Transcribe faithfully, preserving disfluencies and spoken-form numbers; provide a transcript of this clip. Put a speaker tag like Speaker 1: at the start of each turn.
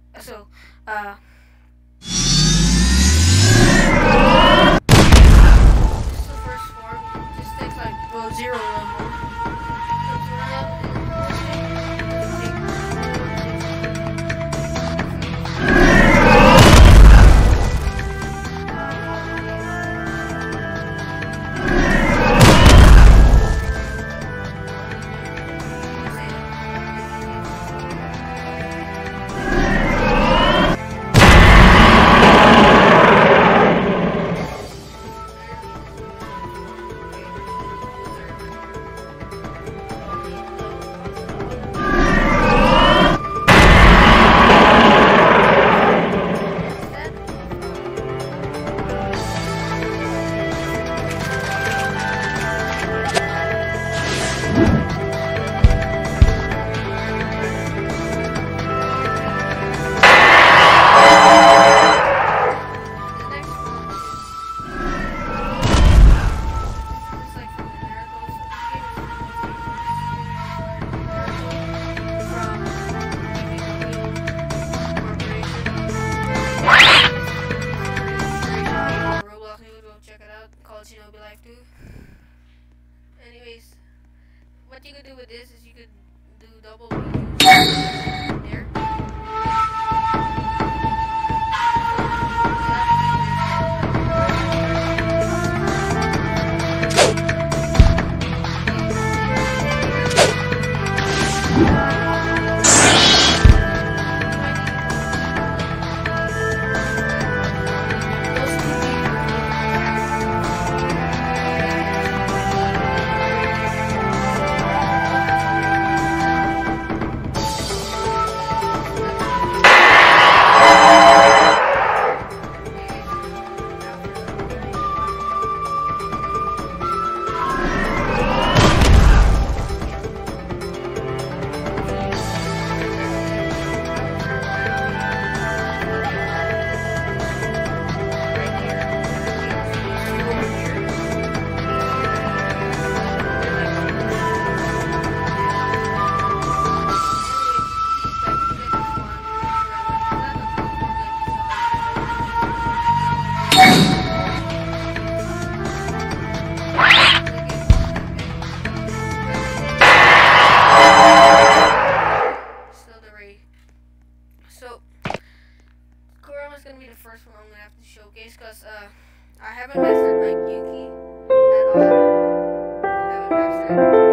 Speaker 1: So, uh, this is the first form. This takes like well zero level. Shinobi Life two. Anyways, what you could do with this is you could do double there. So, Kurama's gonna be the first one I'm gonna have to showcase because uh, I haven't mastered like Yuki at all. I haven't mastered.